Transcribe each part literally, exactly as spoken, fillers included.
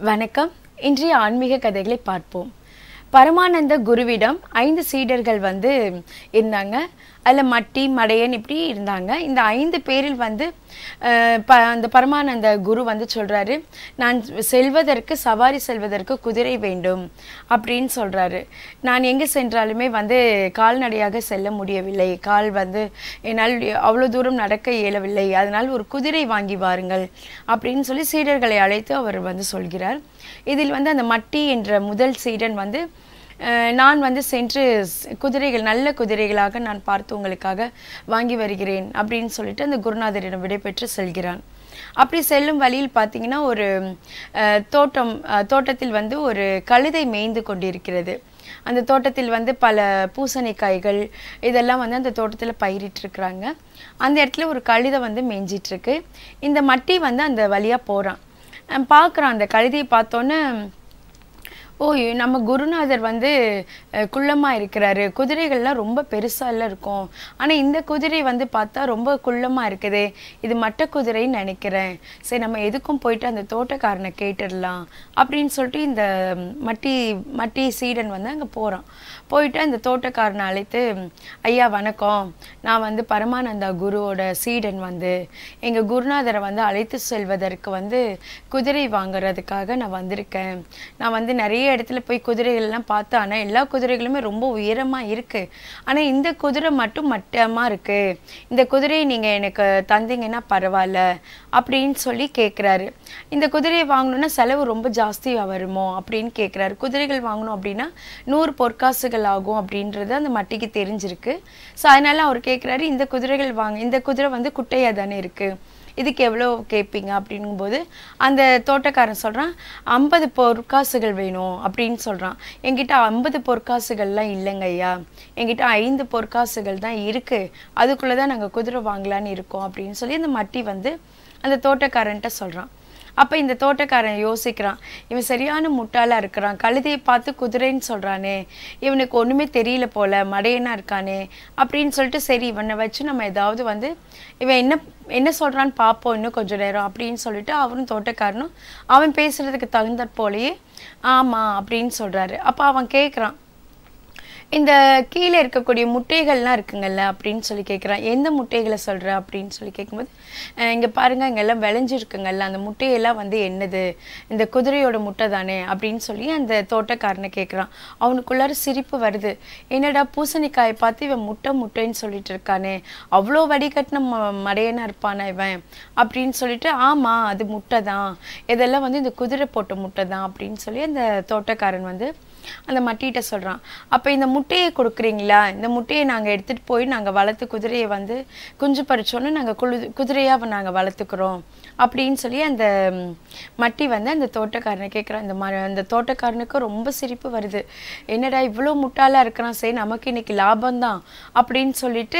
வணக்கம். இன்றைய ஆன்மீக கதைகளை பார்ப்போம். பரமானந்த குருவிடம் ஐந்து சீடர்கள் வந்து இருந்தாங்க. அதில் மட்டி மடையன் இப்படி இருந்தாங்க. இந்த ஐந்து பேரில் வந்து ப அந்த பரமானந்த குரு வந்து சொல்கிறாரு, நான் செல்வதற்கு சவாரி செல்வதற்கு குதிரை வேண்டும் அப்படின்னு சொல்கிறாரு. நான் எங்கே சென்றாலுமே வந்து கால்நடையாக செல்ல முடியவில்லை, கால் வந்து என்னால் அவ்வளோ தூரம் நடக்க இயலவில்லை, அதனால் ஒரு குதிரை வாங்கி வாருங்கள் அப்படின்னு சொல்லி சீடர்களை அழைத்து அவர் வந்து சொல்கிறார். இதில் வந்து அந்த மட்டி என்ற முதல் சீடன் வந்து நான் வந்து சென்று குதிரைகள் நல்ல குதிரைகளாக நான் பார்த்து உங்களுக்காக வாங்கி வருகிறேன் அப்படின்னு சொல்லிட்டு அந்த குருநாதரிடம் விடைபெற்று செல்கிறான். அப்படி செல்லும் வழியில் பார்த்தீங்கன்னா ஒரு தோட்டம் தோட்டத்தில் வந்து ஒரு கழுதை மேய்ந்து கொண்டிருக்கிறது. அந்த தோட்டத்தில் வந்து பல பூசணிக்காய்கள் இதெல்லாம் வந்து அந்த தோட்டத்தில் பயிரிட்டுருக்குறாங்க. அந்த இடத்துல ஒரு கழுதை வந்து மேய்ஞ்சிட்ருக்கு. இந்த மட்டி வந்து அந்த வழியாக போகிறான். பார்க்குறான். அந்த கழுதையை பார்த்தோன்னே, ஓ நம்ம குருநாதர் வந்து குள்ளமாக இருக்கிறாரு, குதிரைகள்லாம் ரொம்ப பெருசாலாம் இருக்கும், ஆனால் இந்த குதிரை வந்து பார்த்தா ரொம்ப குள்ளமாக இருக்குது, இது மட்ட குதிரைன்னு நினைக்கிறேன், சரி நம்ம எதுக்கும் போயிட்டு அந்த தோட்டக்காரனை கேட்டுடலாம் அப்படின்னு சொல்லிட்டு இந்த மட்டி மட்டி சீடன் வந்து அங்கே போகிறான். போயிட்டு அந்த தோட்டக்காரனை அழைத்து, ஐயா வணக்கம், நான் வந்து பரமானந்தா குருவோட சீடன், வந்து எங்கள் குருநாதரை வந்து அழைத்து செல்வதற்கு வந்து குதிரை வாங்குறதுக்காக நான் வந்திருக்கேன். நான் வந்து நிறைய இடத்துல போய் குதிரைகள்லாம் பார்த்தேன், ஆனால் எல்லா குதிரைகளுமே ரொம்ப உயரமாக இருக்குது, ஆனால் இந்த குதிரை மட்டும் மட்டமாக இருக்குது, இந்த குதிரையை நீங்கள் எனக்கு தந்தீங்கன்னா பரவாயில்ல அப்படின்னு சொல்லி கேட்குறாரு. இந்த குதிரையை வாங்கணுன்னா செலவு ரொம்ப ஜாஸ்தியாக வருமோ அப்படின்னு கேட்குறாரு. குதிரைகள் வாங்கணும் அப்படின்னா நூறு பொற்காசுகள் ஆகும் அப்படின்றது அந்த மட்டிக்கு தெரிஞ்சிருக்கு. ஸோ அதனால அவர் கேட்குறாரு, இந்த குதிரைகள் வாங்க, இந்த குதிரை வந்து குட்டையாக தானே இருக்குது, இதுக்கு எவ்வளோ கேட்பீங்க அப்படிங்கும்போது அந்த தோட்டக்காரன் சொல்கிறான், ஐம்பது பொற்காசுகள் வேணும் அப்படின்னு சொல்கிறான். என்கிட்ட ஐம்பது பொற்காசுகள்லாம் இல்லைங்க ஐயா, என்கிட்ட ஐந்து பொற்காசுகள் தான் இருக்குது, அதுக்குள்ளே தான் நாங்கள் குதிரை வாங்கலான்னு இருக்கோம் அப்படின்னு சொல்லி அந்த மட்டி வந்து அந்த தோட்டக்காரன்ட்ட சொல்கிறான். அப்போ இந்த தோட்டக்காரன் யோசிக்கிறான், இவன் சரியான முட்டாளாக இருக்கிறான், கழுதையை பார்த்து குதிரைன்னு சொல்கிறானே, இவனுக்கு ஒன்றுமே தெரியல போல, மடையனாக இருக்கானே அப்படின்னு சொல்லிட்டு, சரி இவனை வச்சு நம்ம ஏதாவது வந்து இவன் என்ன என்ன சொல்கிறான்னு பார்ப்போம் இன்னும் கொஞ்சம் நேரம் அப்படின்னு சொல்லிட்டு அவரும் தோட்டக்காரனும் அவன் பேசுகிறதுக்கு தகுந்த போலேயே ஆமாம் அப்படின்னு சொல்கிறாரு. அப்போ அவன் கேட்குறான், இந்த கீழே இருக்கக்கூடிய முட்டைகள்லாம் இருக்குங்கள்ல அப்படின்னு சொல்லி கேட்குறான். எந்த முட்டைகளை சொல்கிற அப்படின்னு சொல்லி கேட்கும்போது, இங்கே பாருங்கள் இங்கெல்லாம் விளைஞ்சிருக்குங்கள்ல, அந்த முட்டையெல்லாம் வந்து என்னது, இந்த குதிரையோட முட்டை தானே அப்படின்னு சொல்லி அந்த தோட்டக்காரனை கேட்குறான். அவனுக்குள்ளார சிரிப்பு வருது. என்னடா பூசணிக்காயை பார்த்து இவன் முட்டை முட்டைன்னு சொல்லிட்டு இருக்கானே, அவ்வளோ வடிகட்டின ம மடையனாக இருப்பானா இவன் அப்படின்னு சொல்லிட்டு, ஆமாம் அது முட்டை தான், இதெல்லாம் வந்து இந்த குதிரை போட்ட முட்டை தான் அப்படின்னு சொல்லி அந்த தோட்டக்காரன் வந்து அந்த மட்டிகிட்ட சொல்கிறான். அப்போ இந்த முட்டையை கொடுக்குறீங்களா, இந்த முட்டையை நாங்கள் எடுத்துகிட்டு போய் நாங்கள் வளர்த்து குதிரையை வந்து குஞ்சு பறிச்சோன்னு நாங்கள் குழு குதிரையாக நாங்கள் வளர்த்துக்கிறோம் அப்படின்னு சொல்லி அந்த மட்டி வந்து அந்த தோட்டக்காரனை கேட்குறான். இந்த ம அந்த தோட்டக்காரனுக்கு ரொம்ப சிரிப்பு வருது. என்னடா இவ்வளோ முட்டாளாக இருக்கிறான், சரி நமக்கு இன்னைக்கு லாபம்தான் அப்படின்னு சொல்லிட்டு,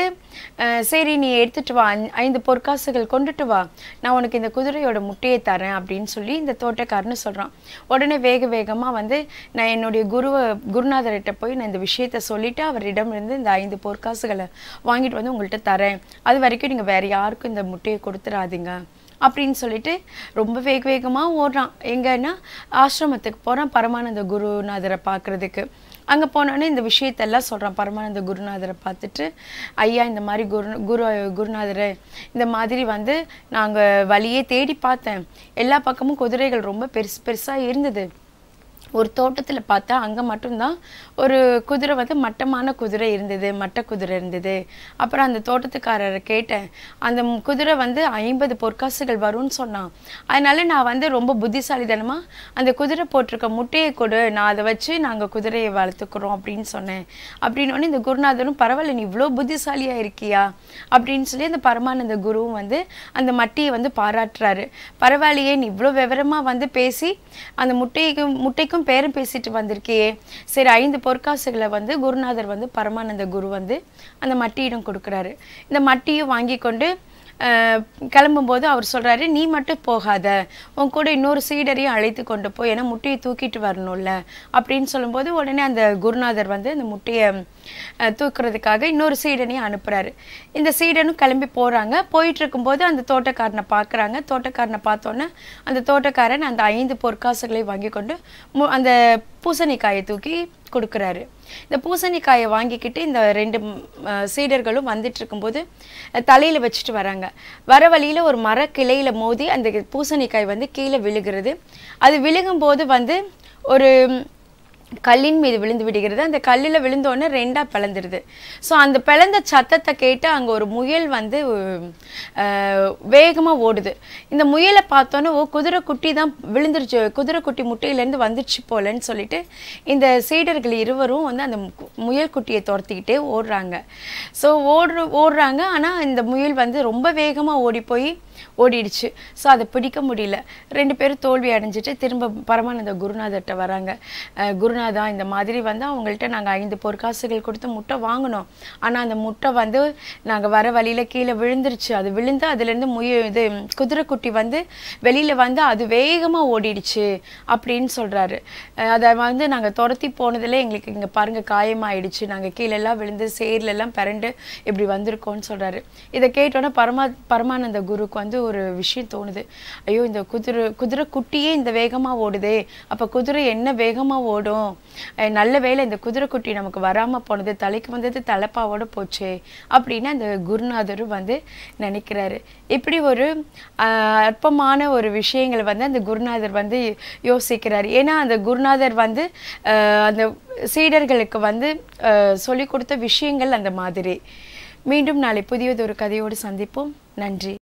சரி நீ எடுத்துகிட்டு வா, ஐந்து பொற்காசுகள் கொண்டுட்டு வா, நான் உனக்கு இந்த குதிரையோட முட்டையை தரேன் அப்படின்னு சொல்லி இந்த தோட்டக்காரன்னு சொல்கிறான். உடனே வேக வேகமாக வந்து நான் என்னுடைய குருவை குருநாதர்கிட்ட போய் நான் இந்த விஷயத்த சொல்லிவிட்டு அவரிடமிருந்து இந்த ஐந்து பொற்காசுகளை வாங்கிட்டு வந்து உங்கள்கிட்ட தரேன், அது வரைக்கும் நீங்கள் வேறு யாருக்கும் இந்த முட்டையை கொடுத்துடாதீங்க அப்படின்னு சொல்லிட்டு ரொம்ப வேக வேகமாக ஓடுறான். எங்கன்னா ஆசிரமத்துக்கு போகிறான் பரமானந்த குருநாதரை பார்க்குறதுக்கு. அங்கே போனோன்னே இந்த விஷயத்தெல்லாம் சொல்கிறான். பரமானந்த குருநாதரை பார்த்துட்டு, ஐயா இந்த மாதிரி குரு குரு குருநாதரை இந்த மாதிரி வந்து நாங்கள் வழியே தேடி பார்த்தேன், எல்லா பக்கமும் குதிரைகள் ரொம்ப பெருசு பெருசாக இருந்தது, ஒரு தோட்டத்தில் பார்த்தா அங்கே மட்டும்தான் ஒரு குதிரை வந்து மட்டமான குதிரை இருந்தது, மட்ட குதிரை இருந்தது. அப்புறம் அந்த தோட்டத்துக்காரரை கேட்டேன், அந்த குதிரை வந்து ஐம்பது பொற்காசுகள் வரும்னு சொன்னான், அதனால நான் வந்து ரொம்ப புத்திசாலித்தனமாக அந்த குதிரை போட்டிருக்க முட்டையை கொடு, நான் அதை வச்சு நாங்கள் குதிரையை வளர்த்துக்கிறோம் அப்படின்னு சொன்னேன். அப்படின்னோடனே இந்த குருநாதரும், பரவாயில்ல நீ இவ்வளோ புத்திசாலியாக இருக்கியா அப்படின்னு சொல்லி அந்த பரமானந்த குருவும் வந்து அந்த மட்டியை வந்து பாராட்டுறாரு. பரவாயில்லையே நீ இவ்வளோ விவரமாக வந்து பேசி அந்த முட்டைக்கும் முட்டைக்கும் பேரும் பேசிட்டு வந்திருக்கியே, சரி ஐந்து பொற்காசுகளை வந்து குருநாதர் வந்து பரமானந்த குரு வந்து அந்த மட்டியிடம் கொடுக்குறாரு. இந்த மட்டியும் வாங்கி கொண்டு கிளம்பும்போது அவர் சொல்கிறாரு, நீ மட்டும் போகாத, உன் கூட இன்னொரு சீடரையும் அழைத்து கொண்டு போய், ஏன்னா முட்டையை தூக்கிட்டு வரணும்ல அப்படின்னு சொல்லும்போது உடனே அந்த குருநாதர் வந்து அந்த முட்டையை தூக்குறதுக்காக இன்னொரு சீடனையும் அனுப்புகிறாரு. இந்த சீடனும் கிளம்பி போகிறாங்க. போயிட்டு இருக்கும்போது அந்த தோட்டக்காரனை பார்க்குறாங்க. தோட்டக்காரனை பார்த்தோன்னே அந்த தோட்டக்காரன் அந்த ஐந்து பொற்காசுகளை வாங்கி கொண்டு அந்த பூசணிக்காயை தூக்கி கொடுக்குறாரு. இந்த பூசணிக்காயை வாங்கிக்கிட்டு இந்த ரெண்டு சீடர்களும் வந்துட்டு இருக்கும்போது தலையில் வச்சுட்டு வராங்க. வர வழியில் ஒரு மர கிளையில மோதி அந்த பூசணிக்காய் வந்து கீழே விழுகிறது. அது விழுகும்போது வந்து ஒரு கல்லின் மீது விழுந்து விடுகிறது. அந்த கல்லில் விழுந்தோடனே ரெண்டாக பிளந்துடுது. ஸோ அந்த பிளந்த சத்தத்தை கேட்டு அங்கே ஒரு முயல் வந்து வேகமாக ஓடுது. இந்த முயலை பார்த்தோன்னே ஓ குதிரை குட்டி தான் விழுந்துருச்சு, குதிரை குட்டி முட்டையிலேருந்து வந்துடுச்சு போலன்னு சொல்லிட்டு இந்த சீடர்கள் இருவரும் வந்து அந்த முயல் குட்டியை துரத்திக்கிட்டே ஓடுறாங்க. ஸோ ஓடுற ஓடுறாங்க ஆனால் இந்த முயல் வந்து ரொம்ப வேகமாக ஓடி போய் ஓடிடுச்சு. ஸோ அதை பிடிக்க முடியல. ரெண்டு பேரும் தோல்வி அடைஞ்சிட்டு திரும்ப பரமானந்த குருநாதர்கிட்ட வராங்க. குருநாதா, இந்த மாதிரி வந்து அவங்கள்ட்ட நாங்கள் ஐந்து பொற்காசுகள் கொடுத்து முட்டை வாங்கினோம், ஆனால் அந்த முட்டை வந்து நாங்கள் வர வழியில் கீழே விழுந்துருச்சு. அது விழுந்து அதுலேருந்து முய இது குதிரைக்குட்டி வந்து வெளியில் வந்து அது வேகமாக ஓடிடுச்சு அப்படின்னு சொல்கிறாரு. அதை வந்து நாங்கள் துரத்தி போனதில் எங்களுக்கு இங்கே பாருங்கள் காயமாயிடுச்சு, நாங்கள் கீழெல்லாம் விழுந்து சேர்லெல்லாம் பிறண்டு இப்படி வந்திருக்கோன்னு சொல்கிறாரு. இதை கேட்டோன்னே பரமா பரமானந்த குருக்கு வந்து ஒரு விஷயம் தோணுது. ஐயோ, இந்த குதிரை குதிரை குட்டியே இந்த வேகமாக ஓடுதே, அப்போ குதிரை என்ன வேகமாக ஓடும், நல்ல வேளை இந்த குதிரை குட்டி நமக்கு வராமல் போனது, தலைக்கு வந்தது தலைப்பாவோட போச்சே அப்படின்னு அந்த குருநாதரும் வந்து நினைக்கிறாரு. இப்படி ஒரு அற்பமான ஒரு விஷயங்களை வந்து அந்த குருநாதர் வந்து யோசிக்கிறார். ஏன்னா அந்த குருநாதர் வந்து அந்த சீடர்களுக்கு வந்து சொல்லி கொடுத்த விஷயங்கள் அந்த மாதிரி. மீண்டும் நாளை புதியதொரு கதையோடு சந்திப்போம். நன்றி.